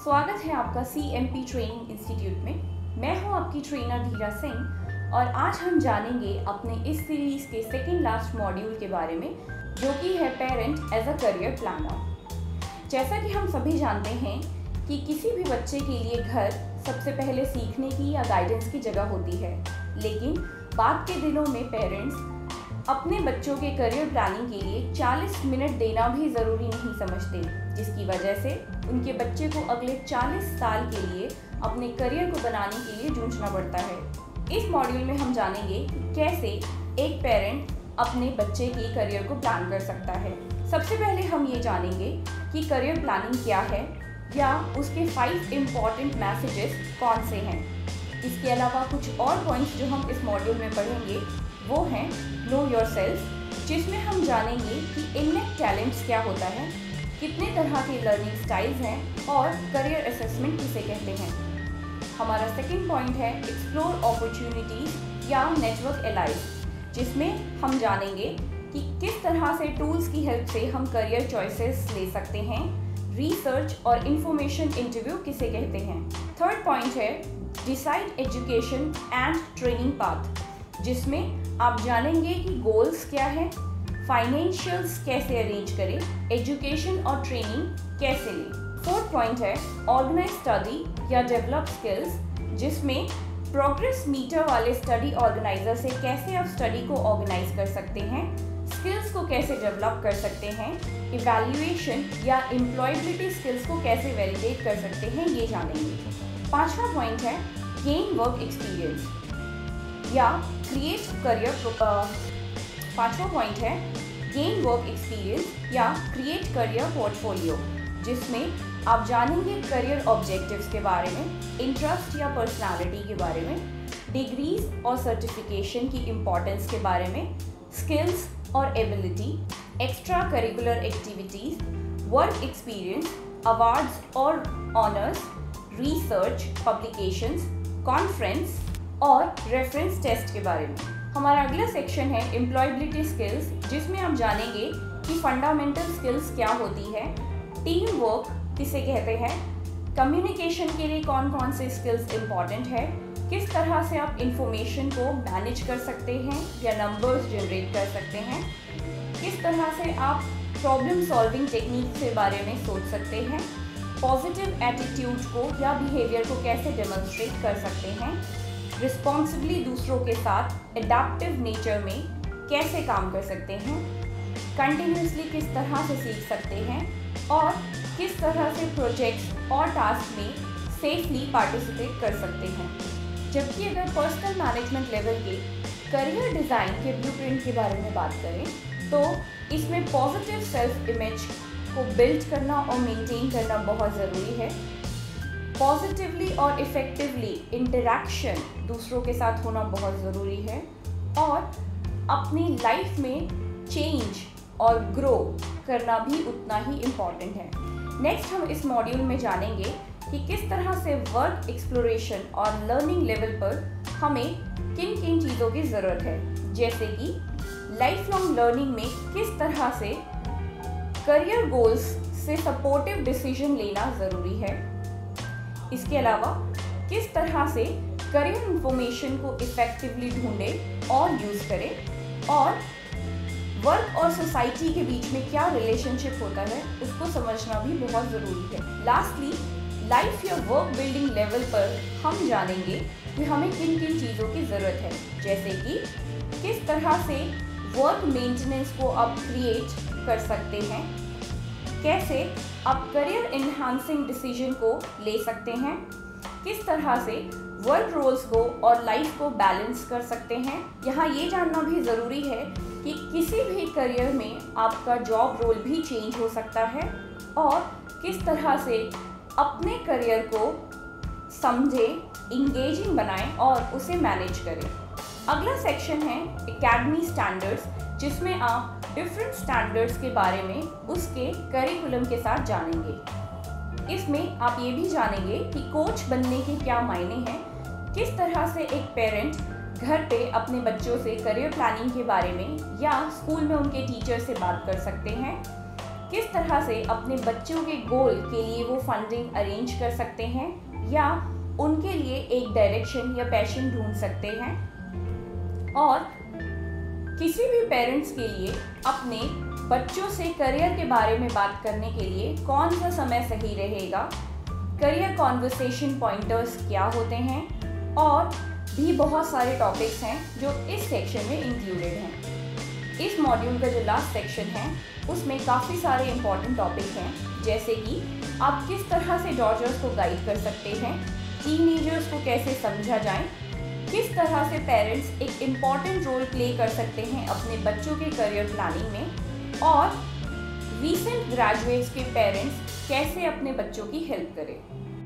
स्वागत है आपका CMP ट्रेनिंग इंस्टीट्यूट में। मैं हूं आपकी ट्रेनर धीरा सिंह और आज हम जानेंगे अपने इस सीरीज के सेकेंड लास्ट मॉड्यूल के बारे में, जो कि है parent as a career planner. जैसा कि हम सभी जानते हैं कि किसी भी बच्चे के लिए घर सबसे पहले सीखने की या गाइडेंस की जगह होती है, लेकिन बाद के दिनों में पेरेंट्स अपने बच्चों के करियर प्लानिंग के लिए 40 मिनट देना भी ज़रूरी नहीं समझते, जिसकी वजह से उनके बच्चे को अगले 40 साल के लिए अपने करियर को बनाने के लिए जूझना पड़ता है। इस मॉड्यूल में हम जानेंगे कि कैसे एक पेरेंट अपने बच्चे के करियर को प्लान कर सकता है। सबसे पहले हम ये जानेंगे कि करियर प्लानिंग क्या है या उसके 5 इम्पॉर्टेंट मैसेजेस कौन से हैं। इसके अलावा कुछ और पॉइंट्स जो हम इस मॉड्यूल में पढ़ेंगे वो हैं नो योरसेल्फ, जिसमें हम जानेंगे कि इननेट टैलेंट्स क्या होता है, कितने तरह के लर्निंग स्टाइल्स हैं और करियर असेसमेंट किसे कहते हैं। हमारा सेकंड पॉइंट है एक्सप्लोर अपॉर्चुनिटीज़ या नेटवर्क एलाइज, जिसमें हम जानेंगे कि किस तरह से टूल्स की हेल्प से हम करियर चॉइसेस ले सकते हैं। रिसर्च और इंफॉर्मेशन इंटरव्यू किसे कहते हैं। थर्ड पॉइंट है decide education and training path, जिसमें आप जानेंगे कि गोल्स क्या है, फाइनेंशियल्स कैसे अरेंज करें, एजुकेशन और ट्रेनिंग कैसे लें। फोर्थ पॉइंट है ऑर्गेनाइज स्टडी या डेवलप स्किल्स, जिसमें प्रोग्रेस मीटर वाले स्टडी ऑर्गेनाइजर से कैसे आप स्टडी को ऑर्गेनाइज कर सकते हैं, स्किल्स को कैसे डेवलप कर सकते हैं, इवैल्यूएशन या एम्प्लॉयबिलिटी स्किल्स को कैसे वैलिडेट कर सकते हैं, ये जानेंगे। पांचवा पॉइंट है गेन वर्क एक्सपीरियंस या क्रिएट करियर। पांचवा पॉइंट है गेन वर्क एक्सपीरियंस या क्रिएट करियर पोर्टफोलियो, जिसमें आप जानेंगे करियर ऑब्जेक्टिव्स के बारे में, इंटरेस्ट या पर्सनालिटी के बारे में, डिग्रीज और सर्टिफिकेशन की इम्पोर्टेंस के बारे में, स्किल्स और ability, extra curricular activities, work experience, awards और ऑनर्स, रिसर्च, पब्लिकेशंस, कॉन्फ्रेंस और रेफरेंस टेस्ट के बारे में। हमारा अगला सेक्शन है एम्प्लॉयबिलिटी स्किल्स, जिसमें हम जानेंगे कि फंडामेंटल स्किल्स क्या होती है, टीम वर्क किसे कहते हैं, कम्युनिकेशन के लिए कौन कौन से स्किल्स इम्पॉर्टेंट है, किस तरह से आप इंफॉर्मेशन को मैनेज कर सकते हैं या नंबर्स जनरेट कर सकते हैं, किस तरह से आप प्रॉब्लम सॉल्विंग टेक्निक के बारे में सोच सकते हैं, पॉजिटिव एटीट्यूड को या बिहेवियर को कैसे डेमोन्स्ट्रेट कर सकते हैं, रिस्पॉन्सिबली दूसरों के साथ एडाप्टिव नेचर में कैसे काम कर सकते हैं, कंटिन्यूसली किस तरह से सीख सकते हैं और किस तरह से प्रोजेक्ट्स और टास्क में सेफली पार्टिसिपेट कर सकते हैं। जबकि अगर पर्सनल मैनेजमेंट लेवल के करियर डिज़ाइन के ब्लूप्रिंट के बारे में बात करें तो इसमें पॉजिटिव सेल्फ इमेज को बिल्ड करना और मेंटेन करना बहुत ज़रूरी है। पॉजिटिवली और इफ़ेक्टिवली इंटरैक्शन दूसरों के साथ होना बहुत ज़रूरी है और अपनी लाइफ में चेंज और ग्रो करना भी उतना ही इम्पॉर्टेंट है। नेक्स्ट हम इस मॉड्यूल में जानेंगे कि किस तरह से वर्क एक्सप्लोरेशन और लर्निंग लेवल पर हमें किन किन चीज़ों की ज़रूरत है, जैसे कि लाइफ लॉन्ग लर्निंग में किस तरह से करियर गोल्स से सपोर्टिव डिसीजन लेना ज़रूरी है। इसके अलावा किस तरह से करियर इंफॉर्मेशन को इफ़ेक्टिवली ढूंढें और यूज़ करें और वर्क और सोसाइटी के बीच में क्या रिलेशनशिप होता है उसको समझना भी बहुत ज़रूरी है। लास्टली लाइफ या वर्क बिल्डिंग लेवल पर हम जानेंगे कि हमें किन किन चीज़ों की ज़रूरत है, जैसे कि किस तरह से वर्क मेंटेनेंस को आप क्रिएट कर सकते हैं, कैसे आप करियर एनहांसिंग डिसीजन को ले सकते हैं, किस तरह से वर्क रोल्स को और लाइफ को बैलेंस कर सकते हैं। यहाँ ये जानना भी ज़रूरी है कि किसी भी करियर में आपका जॉब रोल भी चेंज हो सकता है और किस तरह से अपने करियर को समझें, इंगेजिंग बनाएं और उसे मैनेज करें। अगला सेक्शन है एकेडमी स्टैंडर्ड्स, जिसमें आप डिफरेंट स्टैंडर्ड्स के बारे में उसके करिकुलम के साथ जानेंगे। इसमें आप ये भी जानेंगे कि कोच बनने के क्या मायने हैं, किस तरह से एक पेरेंट घर पे अपने बच्चों से करियर प्लानिंग के बारे में या स्कूल में उनके टीचर से बात कर सकते हैं, किस तरह से अपने बच्चों के गोल के लिए वो फंडिंग अरेंज कर सकते हैं या उनके लिए एक डायरेक्शन या पैशन ढूंढ सकते हैं। और किसी भी पेरेंट्स के लिए अपने बच्चों से करियर के बारे में बात करने के लिए कौन सा समय सही रहेगा, करियर कॉन्वर्सेशन पॉइंटर्स क्या होते हैं, और भी बहुत सारे टॉपिक्स हैं जो इस सेक्शन में इंक्लूडेड हैं। इस मॉड्यूल का जो लास्ट सेक्शन है उसमें काफ़ी सारे इम्पॉर्टेंट टॉपिक हैं, जैसे कि आप किस तरह से डॉटर्स को गाइड कर सकते हैं, टीनेजर्स को कैसे समझा जाए, किस तरह से पेरेंट्स एक इम्पॉर्टेंट रोल प्ले कर सकते हैं अपने बच्चों के करियर प्लानिंग में, और रीसेंट ग्रेजुएट्स के पेरेंट्स कैसे अपने बच्चों की हेल्प करें।